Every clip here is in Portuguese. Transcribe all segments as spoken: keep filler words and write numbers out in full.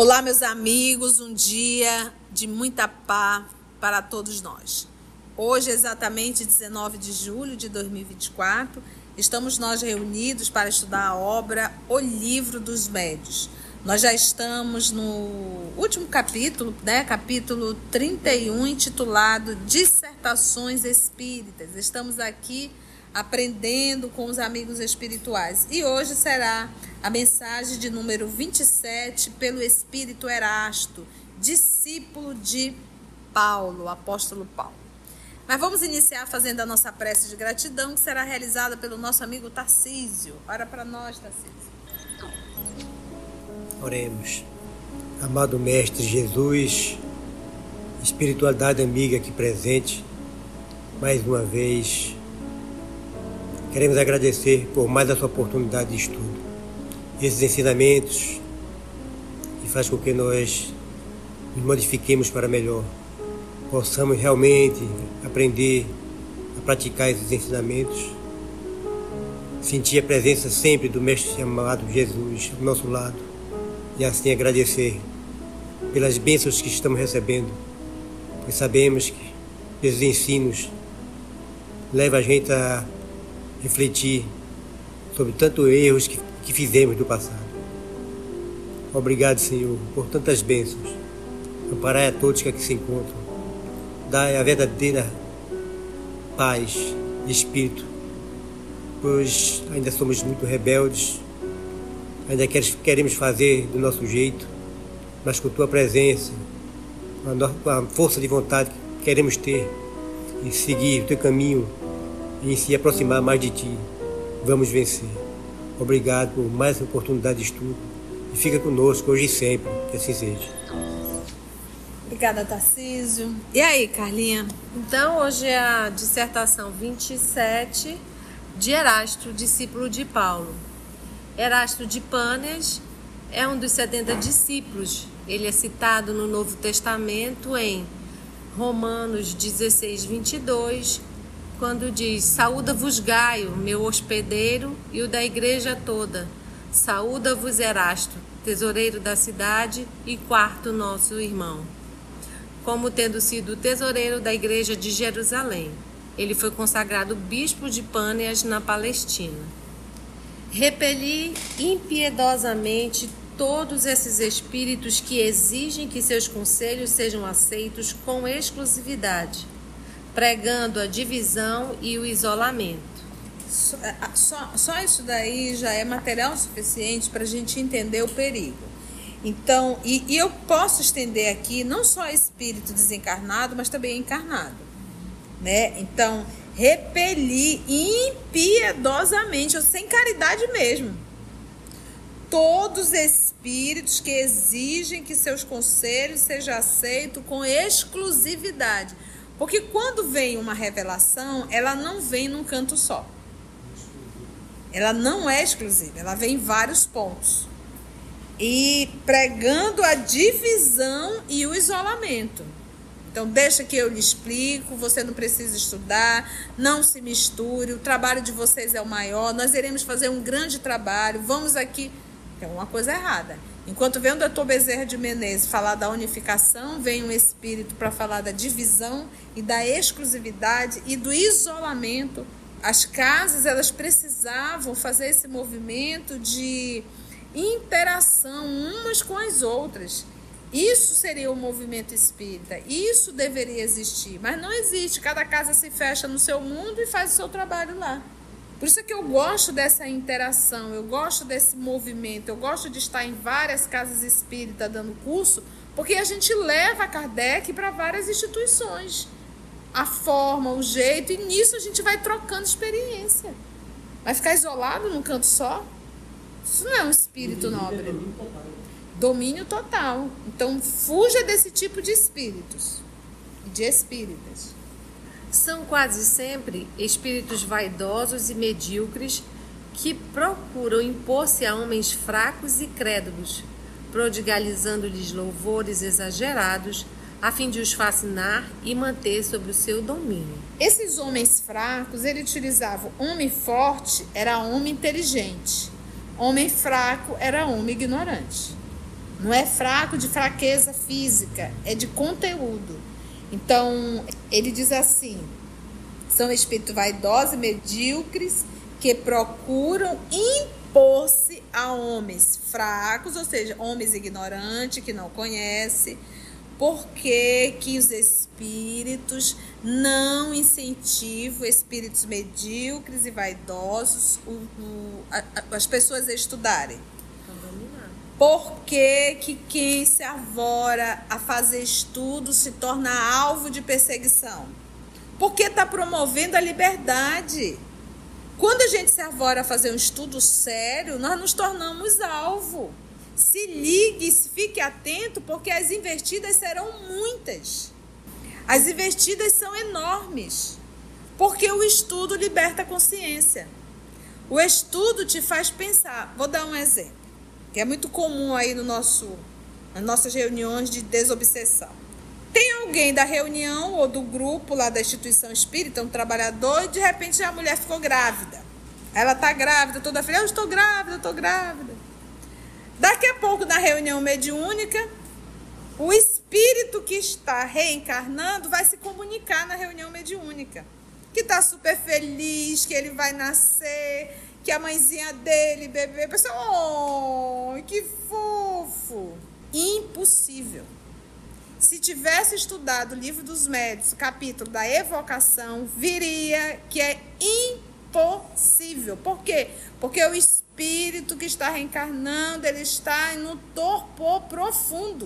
Olá, meus amigos, um dia de muita paz para todos nós. Hoje, exatamente dezenove de julho de dois mil e vinte e quatro, estamos nós reunidos para estudar a obra O Livro dos Médios. Nós já estamos no último capítulo, né? Capítulo trinta e um, intitulado Dissertações Espíritas. Estamos aqui aprendendo com os amigos espirituais. E hoje será a mensagem de número vinte e sete pelo Espírito Erasto, discípulo de Paulo, apóstolo Paulo. Mas vamos iniciar fazendo a nossa prece de gratidão, que será realizada pelo nosso amigo Tarcísio. Ora para nós, Tarcísio. Oremos. Amado Mestre Jesus, espiritualidade amiga aqui presente, mais uma vez, queremos agradecer por mais essa oportunidade de estudo. Esses ensinamentos que faz com que nós nos modifiquemos para melhor, possamos realmente aprender a praticar esses ensinamentos, sentir a presença sempre do Mestre amado Jesus ao nosso lado e assim agradecer pelas bênçãos que estamos recebendo, pois sabemos que esses ensinos levam a gente a refletir sobre tantos erros que, que fizemos do passado. Obrigado, Senhor, por tantas bênçãos. Amparai a todos que aqui se encontram. Dai a verdadeira paz de espírito, pois ainda somos muito rebeldes, ainda queremos fazer do nosso jeito, mas com Tua presença, com a força de vontade que queremos ter e seguir o Teu caminho, e se aproximar mais de Ti, vamos vencer. Obrigado por mais uma oportunidade de estudo e fica conosco hoje e sempre, que assim seja. Obrigada, Tarcísio. E aí, Carlinha? Então, hoje é a dissertação vinte e sete de Erasto, discípulo de Paulo. Erasto de Pânias é um dos setenta discípulos. Ele é citado no Novo Testamento em Romanos dezesseis, vinte e dois, quando diz: saúda-vos Gaio, meu hospedeiro, e o da igreja toda. Saúda-vos Erasto, tesoureiro da cidade e quarto nosso irmão. Como tendo sido tesoureiro da igreja de Jerusalém, ele foi consagrado bispo de Pânias, na Palestina. Repeli impiedosamente todos esses espíritos que exigem que seus conselhos sejam aceitos com exclusividade, pregando a divisão e o isolamento. Só, só, só isso daí já é material suficiente para a gente entender o perigo. Então, e, e eu posso estender aqui não só espírito desencarnado, mas também encarnado, né? Então, repeli impiedosamente, ou sem caridade mesmo, todos os espíritos que exigem que seus conselhos sejam aceitos com exclusividade. Porque quando vem uma revelação, ela não vem num canto só. Ela não é exclusiva, ela vem em vários pontos. E pregando a divisão e o isolamento. Então, deixa que eu lhe explico, você não precisa estudar, não se misture, o trabalho de vocês é o maior, nós iremos fazer um grande trabalho, vamos aqui... Tem uma coisa errada. Enquanto vem o doutor Bezerra de Menezes falar da unificação, vem um espírito para falar da divisão e da exclusividade e do isolamento. As casas, elas precisavam fazer esse movimento de interação umas com as outras. Isso seria o movimento espírita. Isso deveria existir, mas não existe. Cada casa se fecha no seu mundo e faz o seu trabalho lá. Por isso é que eu gosto dessa interação, eu gosto desse movimento, eu gosto de estar em várias casas espíritas dando curso, porque a gente leva a Kardec para várias instituições. A forma, o jeito, e nisso a gente vai trocando experiência. Vai ficar isolado num canto só? Isso não é um espírito nobre. Domínio total. Então, fuja desse tipo de espíritos e de espíritas. São quase sempre espíritos vaidosos e medíocres que procuram impor-se a homens fracos e crédulos, prodigalizando-lhes louvores exagerados, a fim de os fascinar e manter sob o seu domínio. Esses homens fracos, ele utilizava homem forte era homem inteligente, homem fraco era homem ignorante. Não é fraco de fraqueza física, é de conteúdo. Então, ele diz assim: são espíritos vaidosos e medíocres que procuram impor-se a homens fracos, ou seja, homens ignorantes que não conhecem, porque que os espíritos não incentivam espíritos medíocres e vaidosos o, o, a, a, as pessoas a estudarem. Por que que quem se arvora a fazer estudo se torna alvo de perseguição? Porque está promovendo a liberdade. Quando a gente se arvora a fazer um estudo sério, nós nos tornamos alvo. Se ligue, fique atento, porque as investidas serão muitas. As investidas são enormes, porque o estudo liberta a consciência. O estudo te faz pensar. Vou dar um exemplo, que é muito comum aí no nosso, nas nossas reuniões de desobsessão. Tem alguém da reunião ou do grupo lá da instituição espírita, um trabalhador, e de repente a mulher ficou grávida. Ela está grávida, toda feliz, eu estou grávida, eu estou grávida. Daqui a pouco, na reunião mediúnica, o espírito que está reencarnando vai se comunicar na reunião mediúnica, que está super feliz, que ele vai nascer, que a mãezinha dele, bebê, a pessoa, oh, que fofo. Impossível. Se tivesse estudado o Livro dos Médiuns, o capítulo da evocação, viria que é impossível. Por quê? Porque o espírito que está reencarnando, ele está no torpor profundo.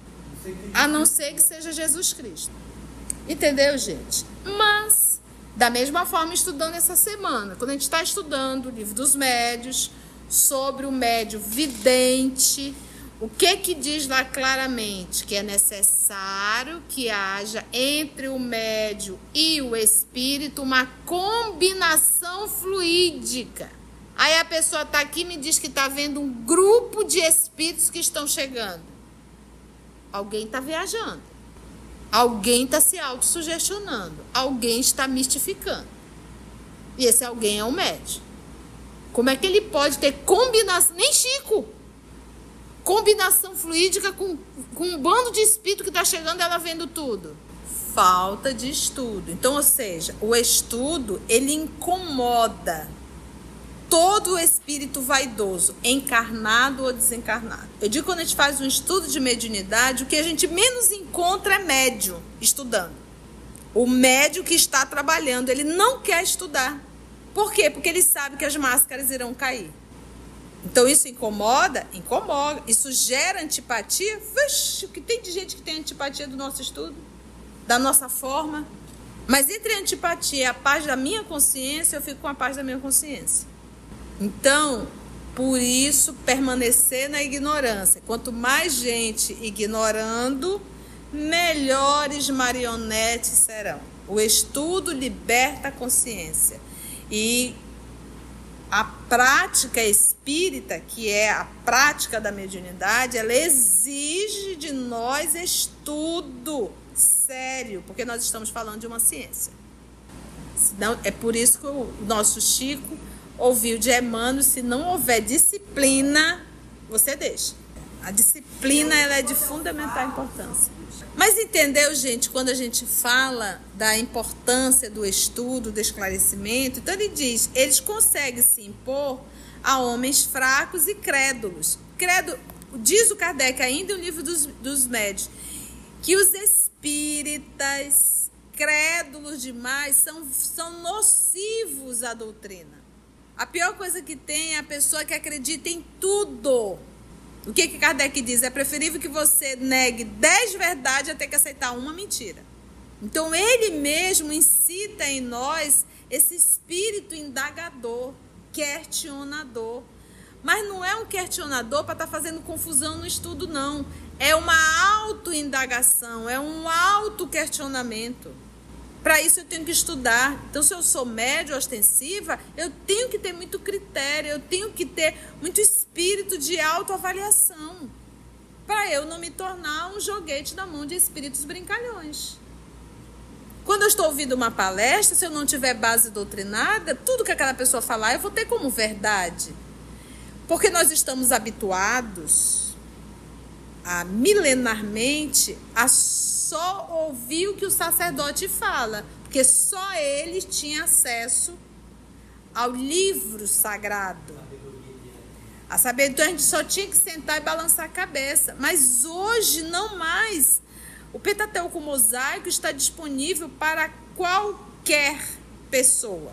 A não ser que seja Jesus Cristo. Entendeu, gente? Mas, da mesma forma, estudando essa semana, quando a gente está estudando o Livro dos Médiuns, sobre o médium vidente, o que que diz lá claramente? Que é necessário que haja entre o médium e o espírito uma combinação fluídica. Aí a pessoa está aqui e me diz que está vendo um grupo de espíritos que estão chegando. Alguém está viajando. Alguém está se autossugestionando. Alguém está mistificando. E esse alguém é o médium. Como é que ele pode ter combinação? Nem Chico! Combinação fluídica com, com um bando de espírito que está chegando, ela vendo tudo. Falta de estudo. Então, ou seja, o estudo, ele incomoda todo o espírito vaidoso, encarnado ou desencarnado. Eu digo, quando a gente faz um estudo de mediunidade, o que a gente menos encontra é médium estudando. O médium que está trabalhando, ele não quer estudar. Por quê? Porque ele sabe que as máscaras irão cair. Então isso incomoda? Incomoda. Isso gera antipatia? Vixe, o que tem de gente que tem antipatia do nosso estudo? Da nossa forma? Mas entre a antipatia e a paz da minha consciência, eu fico com a paz da minha consciência. Então, por isso, permanecer na ignorância. Quanto mais gente ignorando, melhores marionetes serão. O estudo liberta a consciência. E a prática espírita, que é a prática da mediunidade, ela exige de nós estudo sério, porque nós estamos falando de uma ciência. Senão, é por isso que o nosso Chico ouviu de Emmanuel: se não houver disciplina, você deixa. A disciplina, ela é de fundamental importância. Mas entendeu, gente, quando a gente fala da importância do estudo, do esclarecimento, então ele diz, eles conseguem se impor a homens fracos e crédulos. Credo, diz o Kardec ainda no Livro dos, dos Médiuns, que os espíritas crédulos demais são, são nocivos à doutrina. A pior coisa que tem é a pessoa que acredita em tudo. O que que Kardec diz? É preferível que você negue dez verdades a ter que aceitar uma mentira. Então, ele mesmo incita em nós esse espírito indagador, questionador. Mas não é um questionador para estar fazendo confusão no estudo, não. É uma autoindagação, é um autoquestionamento. Para isso eu tenho que estudar. Então, se eu sou média ostensiva, eu tenho que ter muito critério, eu tenho que ter muito espírito de autoavaliação, para eu não me tornar um joguete na mão de espíritos brincalhões. Quando eu estou ouvindo uma palestra, se eu não tiver base doutrinada, tudo que aquela pessoa falar eu vou ter como verdade. Porque nós estamos habituados a milenarmente a só ouvir o que o sacerdote fala, porque só ele tinha acesso ao livro sagrado. A saber, então a gente só tinha que sentar e balançar a cabeça. Mas hoje não mais. O Pentateuco Mosaico está disponível para qualquer pessoa.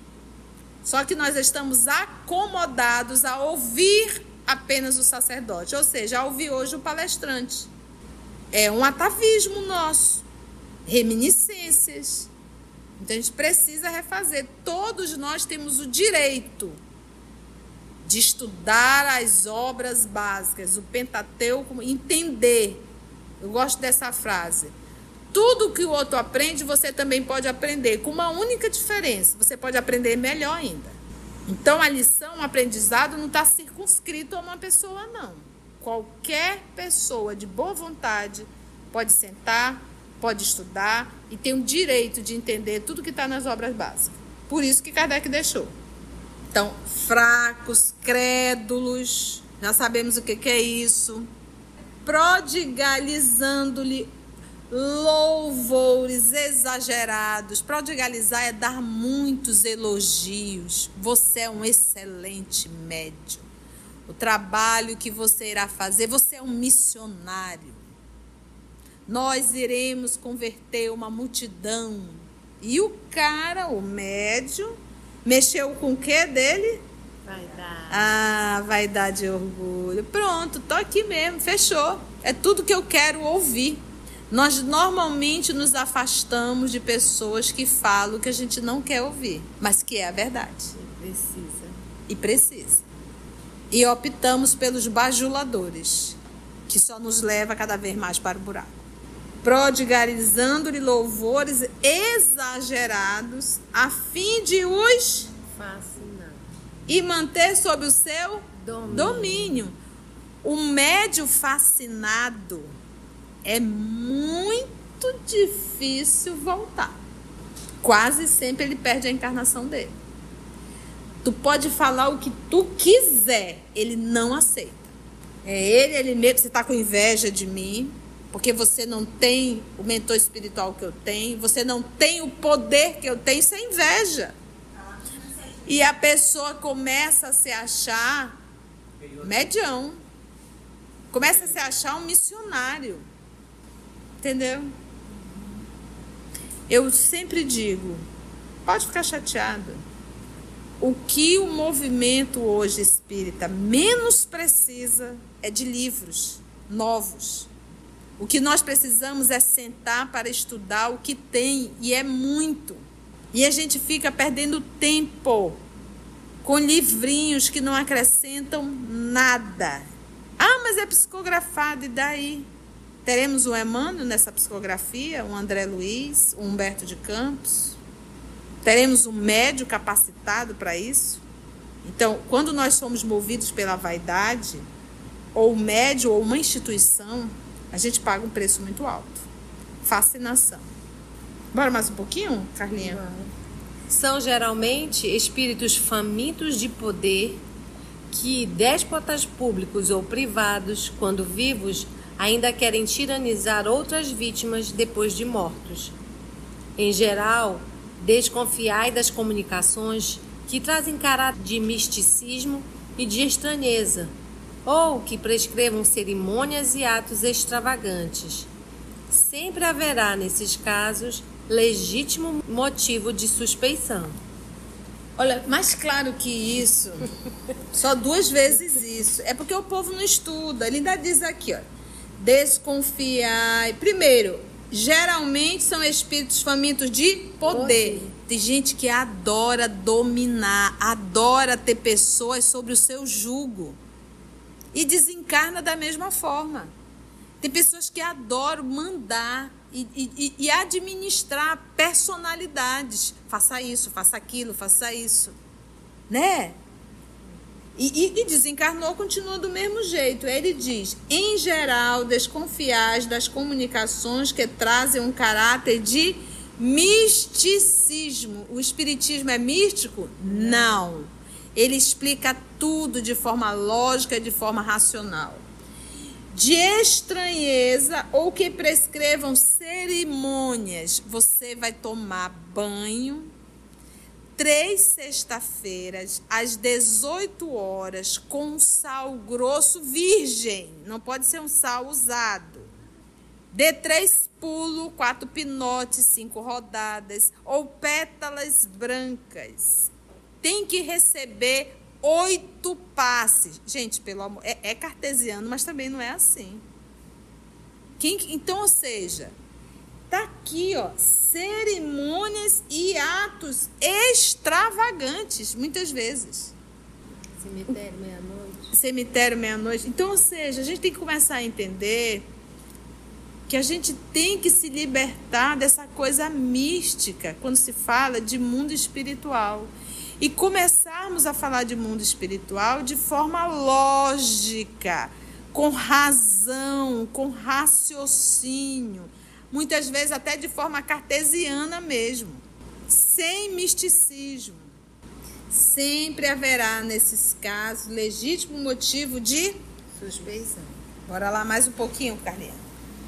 Só que nós estamos acomodados a ouvir apenas o sacerdote, ou seja, a ouvir hoje o palestrante. É um atavismo nosso, reminiscências. Então a gente precisa refazer. Todos nós temos o direito de estudar as obras básicas, o Pentateuco, entender. Eu gosto dessa frase. Tudo que o outro aprende, você também pode aprender, com uma única diferença. Você pode aprender melhor ainda. Então, a lição, o aprendizado não está circunscrito a uma pessoa, não. Qualquer pessoa de boa vontade pode sentar, pode estudar e tem o direito de entender tudo que está nas obras básicas. Por isso que Kardec deixou. Então, fracos, crédulos, já sabemos o que, que é isso. Prodigalizando-lhe louvores exagerados. Prodigalizar é dar muitos elogios. Você é um excelente médium. O trabalho que você irá fazer, você é um missionário. Nós iremos converter uma multidão. E o cara, o médium, mexeu com o que dele? Vaidade. Ah, vaidade e orgulho. Pronto, tô aqui mesmo, fechou. É tudo que eu quero ouvir. Nós normalmente nos afastamos de pessoas que falam que a gente não quer ouvir, mas que é a verdade. E precisa. E precisa. E optamos pelos bajuladores, que só nos leva cada vez mais para o buraco. Prodigalizando-lhe louvores exagerados, a fim de os fascinar e manter sob o seu domínio. domínio. O médium fascinado é muito difícil voltar. Quase sempre ele perde a encarnação dele. Tu pode falar o que tu quiser, ele não aceita. É ele, ele mesmo, você está com inveja de mim, porque você não tem o mentor espiritual que eu tenho, você não tem o poder que eu tenho, isso é inveja. E a pessoa começa a se achar medião, começa a se achar um missionário, entendeu? Eu sempre digo, pode ficar chateado, o que o movimento hoje espírita menos precisa é de livros novos. O que nós precisamos é sentar para estudar o que tem, e é muito. E a gente fica perdendo tempo com livrinhos que não acrescentam nada. Ah, mas é psicografado, e daí? Teremos um Emmanuel nessa psicografia, um André Luiz, um Humberto de Campos. Teremos um médium capacitado para isso. Então, quando nós somos movidos pela vaidade, ou médium, ou uma instituição, a gente paga um preço muito alto. Fascinação. Bora mais um pouquinho, Carlinha? São geralmente espíritos famintos de poder que déspotas públicos ou privados, quando vivos, ainda querem tiranizar outras vítimas depois de mortos. Em geral, desconfiai das comunicações que trazem caráter de misticismo e de estranheza, ou que prescrevam cerimônias e atos extravagantes. Sempre haverá, nesses casos, legítimo motivo de suspeição. Olha, mais claro que isso, só duas vezes isso, é porque o povo não estuda. Ele ainda diz aqui, ó, desconfiai. Primeiro, geralmente são espíritos famintos de poder. poder. Tem gente que adora dominar, adora ter pessoas sobre o seu jugo e desencarna da mesma forma. Tem pessoas que adoram mandar e, e, e administrar personalidades. Faça isso, faça aquilo, faça isso. Né? E, e, e desencarnou, continua do mesmo jeito. Ele diz, em geral, desconfiais das comunicações que trazem um caráter de misticismo. O espiritismo é místico? Não. Ele explica tudo de forma lógica e de forma racional. de estranheza ou que prescrevam cerimônias. Você vai tomar banho três sexta-feiras, às dezoito horas, com sal grosso virgem. Não pode ser um sal usado. Dê três pulos, quatro pinotes, cinco rodadas, ou pétalas brancas. Tem que receber oito passes. Gente, pelo amor, é, é cartesiano, mas também não é assim. Quem, então, ou seja, tá aqui, ó, cerimônias e atos extravagantes, muitas vezes. Cemitério meia-noite. Cemitério meia-noite. Então, ou seja, a gente tem que começar a entender que a gente tem que se libertar dessa coisa mística quando se fala de mundo espiritual. E começarmos a falar de mundo espiritual de forma lógica, com razão, com raciocínio, muitas vezes até de forma cartesiana mesmo, sem misticismo. Sempre haverá, nesses casos, legítimo motivo de suspeição. Bora lá mais um pouquinho, Carlinha.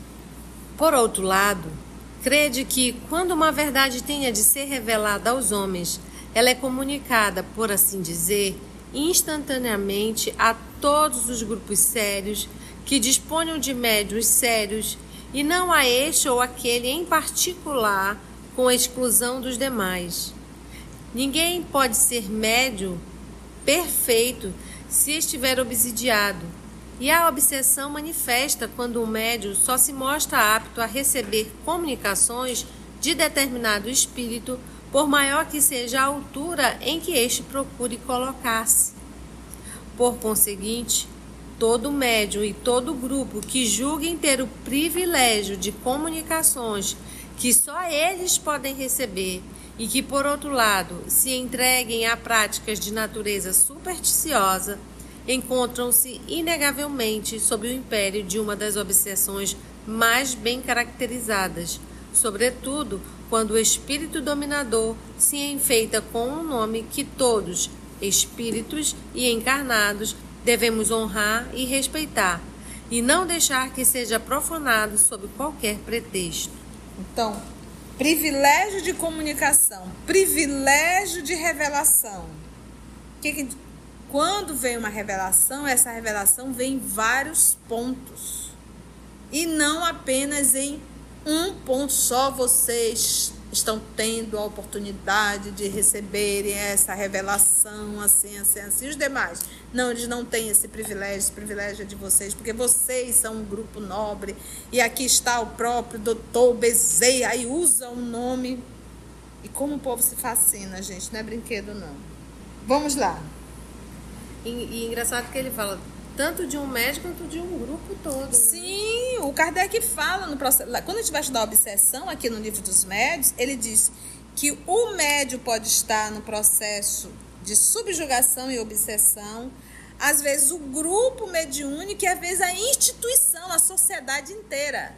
Por outro lado, crede que, quando uma verdade tenha de ser revelada aos homens, ela é comunicada, por assim dizer, instantaneamente a todos os grupos sérios que disponham de médiuns sérios e não a este ou aquele em particular, com exclusão dos demais. Ninguém pode ser médium perfeito se estiver obsidiado, e a obsessão manifesta quando o médium só se mostra apto a receber comunicações de determinado espírito, por maior que seja a altura em que este procure colocar-se. Por conseguinte, todo médium e todo grupo que julguem ter o privilégio de comunicações que só eles podem receber e que, por outro lado, se entreguem a práticas de natureza supersticiosa, encontram-se inegavelmente sob o império de uma das obsessões mais bem caracterizadas, sobretudo quando o espírito dominador se enfeita com um nome que todos, espíritos e encarnados, devemos honrar e respeitar, e não deixar que seja profanado sob qualquer pretexto. Então, privilégio de comunicação, privilégio de revelação. Que que, quando vem uma revelação, essa revelação vem em vários pontos, e não apenas em um ponto só. Vocês estão tendo a oportunidade de receberem essa revelação, assim, assim, assim. Os demais, não, eles não têm esse privilégio, esse privilégio é de vocês, porque vocês são um grupo nobre, e aqui está o próprio doutor Bezerra, aí usa um nome, e como o povo se fascina, gente, não é brinquedo, não. Vamos lá. E, e engraçado que ele fala tanto de um médico quanto de um grupo todo. Né? Sim, o Kardec fala no processo. Quando a gente vai estudar a obsessão, aqui no livro dos médios, ele diz que o médio pode estar no processo de subjugação e obsessão, às vezes o grupo mediúnico e às vezes a instituição, a sociedade inteira,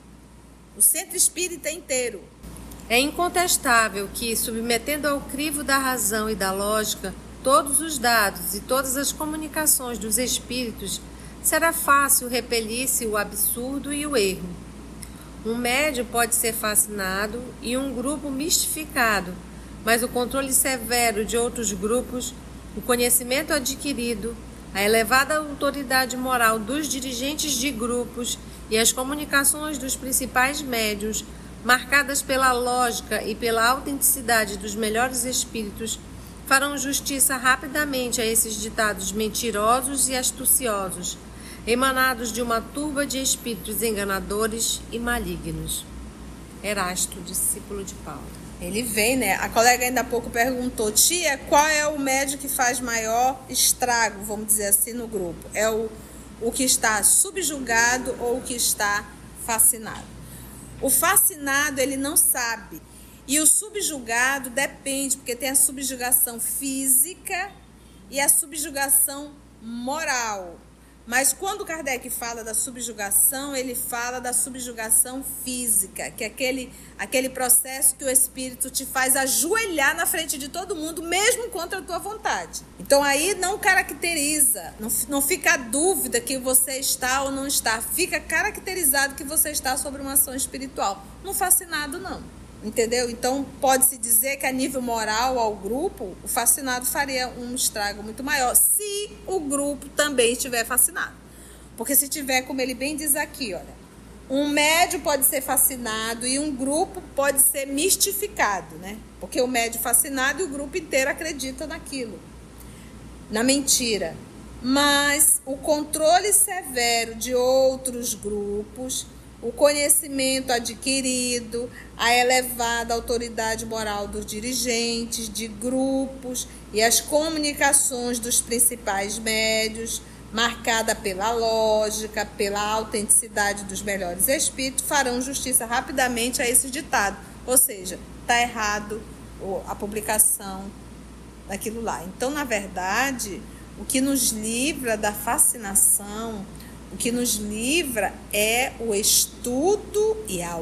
o centro espírita inteiro. É incontestável que, submetendo ao crivo da razão e da lógica todos os dados e todas as comunicações dos espíritos, será fácil repelir-se o absurdo e o erro. Um médium pode ser fascinado e um grupo mistificado, mas o controle severo de outros grupos, o conhecimento adquirido, a elevada autoridade moral dos dirigentes de grupos e as comunicações dos principais médiuns, marcadas pela lógica e pela autenticidade dos melhores espíritos, farão justiça rapidamente a esses ditados mentirosos e astuciosos, emanados de uma turba de espíritos enganadores e malignos. Erasto, discípulo de Paulo. Ele vem, né? A colega ainda há pouco perguntou: tia, qual é o médium que faz maior estrago, vamos dizer assim, no grupo? É o, o que está subjugado ou o que está fascinado? O fascinado, ele não sabe. E o subjugado depende, porque tem a subjugação física e a subjugação moral. Mas quando Kardec fala da subjugação, ele fala da subjugação física, que é aquele, aquele processo que o espírito te faz ajoelhar na frente de todo mundo, mesmo contra a tua vontade. Então aí não caracteriza, não, não fica a dúvida que você está ou não está, fica caracterizado que você está sobre uma ação espiritual. Não fascinado, não. Entendeu? Então, pode-se dizer que a nível moral ao grupo, o fascinado faria um estrago muito maior, se o grupo também estiver fascinado. Porque se tiver, como ele bem diz aqui, olha, um médio pode ser fascinado e um grupo pode ser mistificado, né? Porque o médio fascinado e o grupo inteiro acredita naquilo, na mentira. Mas o controle severo de outros grupos, o conhecimento adquirido, a elevada autoridade moral dos dirigentes, de grupos e as comunicações dos principais médios, marcada pela lógica, pela autenticidade dos melhores espíritos, farão justiça rapidamente a esse ditado. Ou seja, está errado a publicação daquilo lá. Então, na verdade, o que nos livra da fascinação, o que nos livra é o estudo e a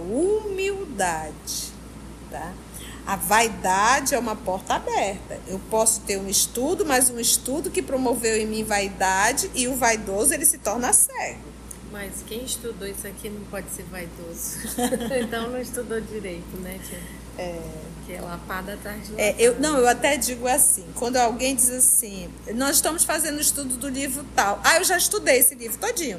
humildade, tá? A vaidade é uma porta aberta. Eu posso ter um estudo, mas um estudo que promoveu em mim vaidade, e o vaidoso ele se torna cego. Mas quem estudou isso aqui não pode ser vaidoso. Então não estudou direito, né, tia? É. Que é lapada atrás de lapada. É, eu, não, eu até digo assim, quando alguém diz assim, nós estamos fazendo estudo do livro tal. Ah, eu já estudei esse livro todinho.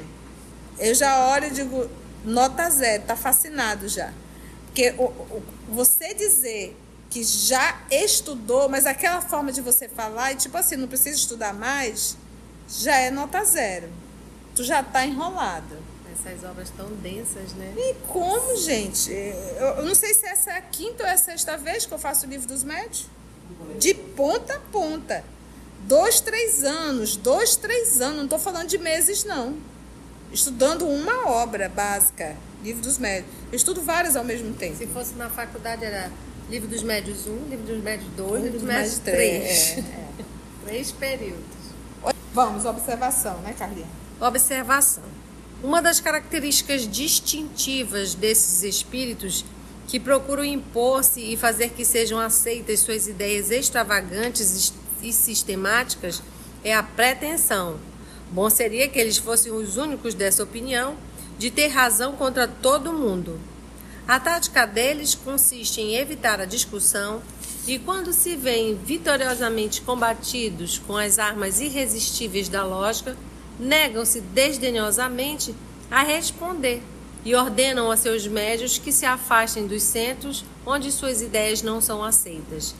Eu já olho e digo, nota zero, tá fascinado já. Porque o, o, você dizer que já estudou, mas aquela forma de você falar, e tipo assim, não precisa estudar mais, já é nota zero. Tu já tá enrolado. Essas obras tão densas, né? E como, gente? Eu não sei se essa é a quinta ou é a sexta vez que eu faço o livro dos médios. De ponta a ponta. Dois, três anos. Dois, três anos. Não estou falando de meses, não. Estudando uma obra básica. Livro dos médios. Eu estudo várias ao mesmo tempo. Se fosse na faculdade, era livro dos médios um, livro dos médios dois, livro dos médios três. É, é. Três períodos. Vamos, observação, né, Carlinha? Observação. Uma das características distintivas desses espíritos que procuram impor-se e fazer que sejam aceitas suas ideias extravagantes e sistemáticas é a pretensão. Bom seria que eles fossem os únicos dessa opinião, de ter razão contra todo mundo. A tática deles consiste em evitar a discussão e, quando se veem vitoriosamente combatidos com as armas irresistíveis da lógica, negam-se desdenhosamente a responder e ordenam a seus médios que se afastem dos centros onde suas ideias não são aceitas.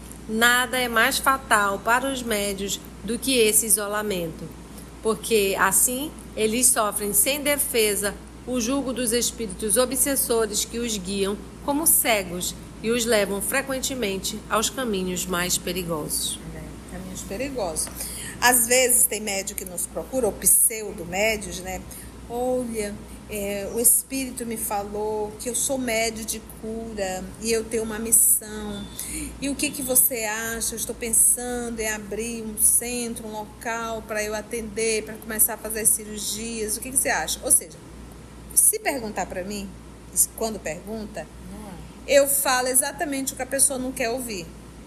Nada é mais fatal para os médios do que esse isolamento, porque, assim, eles sofrem sem defesa o jugo dos espíritos obsessores que os guiam como cegos e os levam frequentemente aos caminhos mais perigosos. É, caminhos perigosos. Às vezes tem médio que nos procura, ou pseudo-médios, né? Olha, é, o Espírito me falou que eu sou médio de cura e eu tenho uma missão. E o que, que você acha? Eu estou pensando em abrir um centro, um local para eu atender, para começar a fazer cirurgias. O que, que você acha? Ou seja, se perguntar para mim, quando pergunta, eu falo exatamente o que a pessoa não quer ouvir.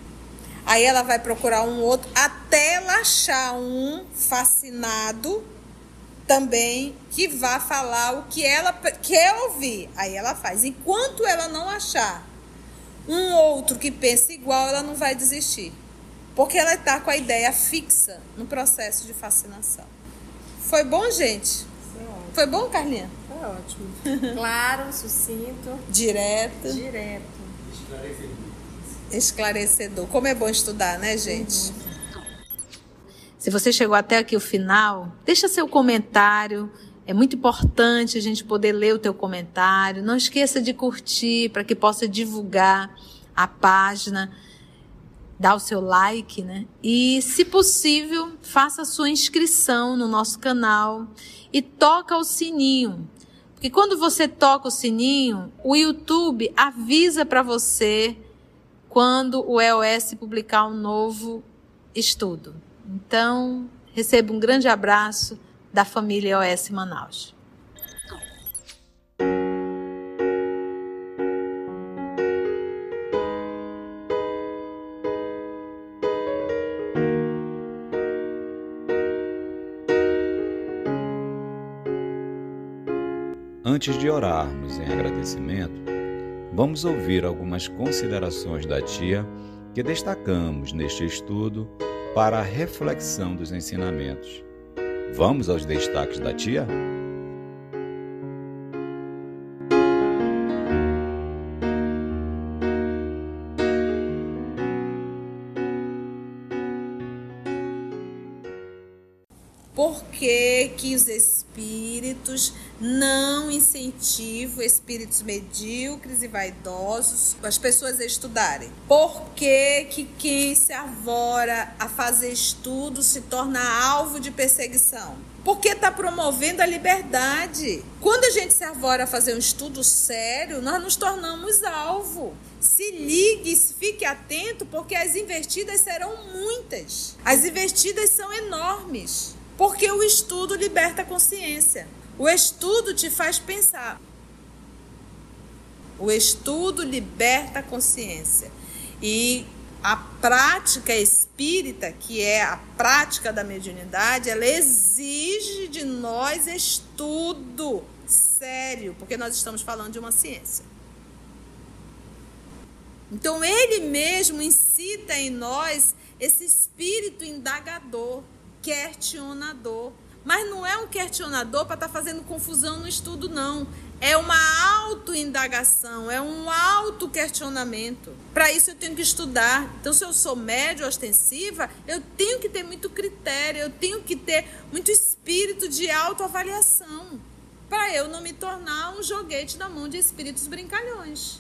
Aí ela vai procurar um outro, até ela achar um fascinado também que vá falar o que ela quer ouvir. Aí ela faz. Enquanto ela não achar um outro que pense igual, ela não vai desistir. Porque ela está com a ideia fixa no processo de fascinação. Foi bom, gente? Foi bom, Carlinha? Foi ótimo. Claro, sucinto. Direto. Direto. Esclarecedor. Como é bom estudar, né, gente? Uhum. Se você chegou até aqui o final, deixa seu comentário. É muito importante a gente poder ler o teu comentário. Não esqueça de curtir para que possa divulgar a página. Dá o seu like, né? E, se possível, faça a sua inscrição no nosso canal e toca o sininho. Porque quando você toca o sininho, o YouTube avisa para você quando o E O S publicar um novo estudo. Então, receba um grande abraço, da família O S Manaus. Antes de orarmos em agradecimento, vamos ouvir algumas considerações da tia que destacamos neste estudo para a reflexão dos ensinamentos. Vamos aos destaques da tia? Por que que os espíritos não incentivam espíritos medíocres e vaidosos as pessoas a estudarem? Por que que quem se arvora a fazer estudo se torna alvo de perseguição? Porque está promovendo a liberdade. Quando a gente se arvora a fazer um estudo sério, nós nos tornamos alvo. Se ligue, fique atento, porque as investidas serão muitas. As investidas são enormes. Porque o estudo liberta a consciência. O estudo te faz pensar. O estudo liberta a consciência. E a prática espírita, que é a prática da mediunidade, ela exige de nós estudo sério, porque nós estamos falando de uma ciência. Então, ele mesmo incita em nós esse espírito indagador, questionador. Mas não é um questionador para estar fazendo confusão no estudo, não. É uma autoindagação, é um autoquestionamento. Para isso eu tenho que estudar. Então, se eu sou média ostensiva, eu tenho que ter muito critério, eu tenho que ter muito espírito de autoavaliação, para eu não me tornar um joguete na mão de espíritos brincalhões.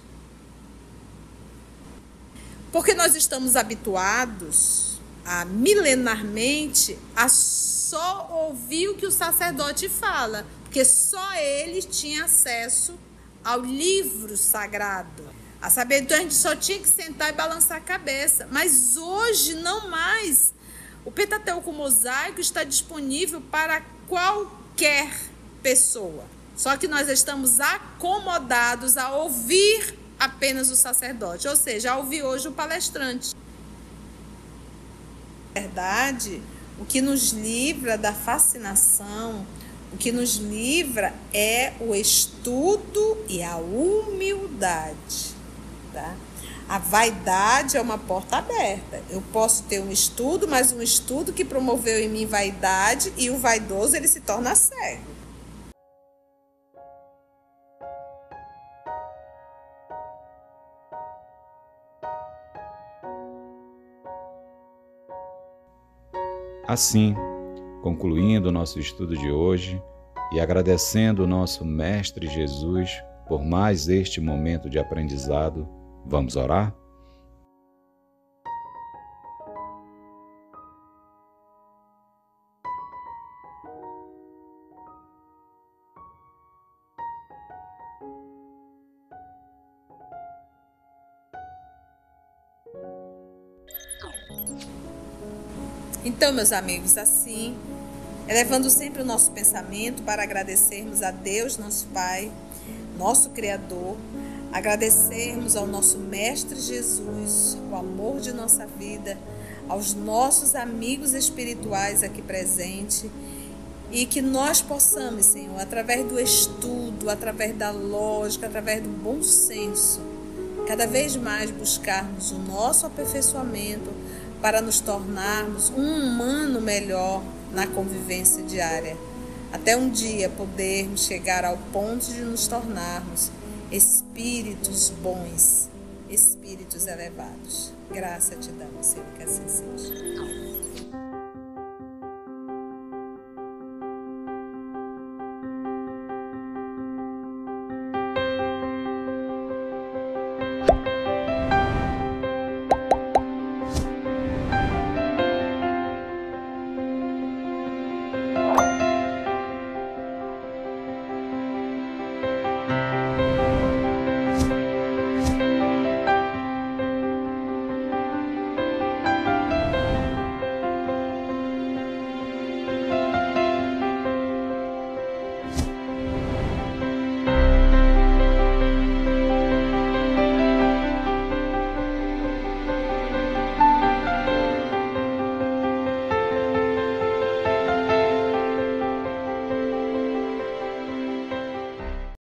Porque nós estamos habituados a, milenarmente, a só ouvir o que o sacerdote fala, porque só ele tinha acesso ao livro sagrado. A saber, então a gente só tinha que sentar e balançar a cabeça. Mas hoje não mais. O Pentateuco Mosaico está disponível para qualquer pessoa. Só que nós estamos acomodados a ouvir apenas o sacerdote, ou seja, a ouvir hoje o palestrante. Na verdade, o que nos livra da fascinação, o que nos livra é o estudo e a humildade, tá? A vaidade é uma porta aberta. Eu posso ter um estudo, mas um estudo que promoveu em mim vaidade, e o vaidoso ele se torna cego. Assim, concluindo o nosso estudo de hoje e agradecendo o nosso Mestre Jesus por mais este momento de aprendizado, vamos orar? Então, meus amigos, assim, elevando sempre o nosso pensamento para agradecermos a Deus, nosso Pai, nosso Criador, agradecermos ao nosso Mestre Jesus, o amor de nossa vida, aos nossos amigos espirituais aqui presentes, e que nós possamos, Senhor, através do estudo, através da lógica, através do bom senso, cada vez mais buscarmos o nosso aperfeiçoamento para nos tornarmos um humano melhor na convivência diária, até um dia podermos chegar ao ponto de nos tornarmos espíritos bons, espíritos elevados. Graça te damos, Senhor, que assim seja.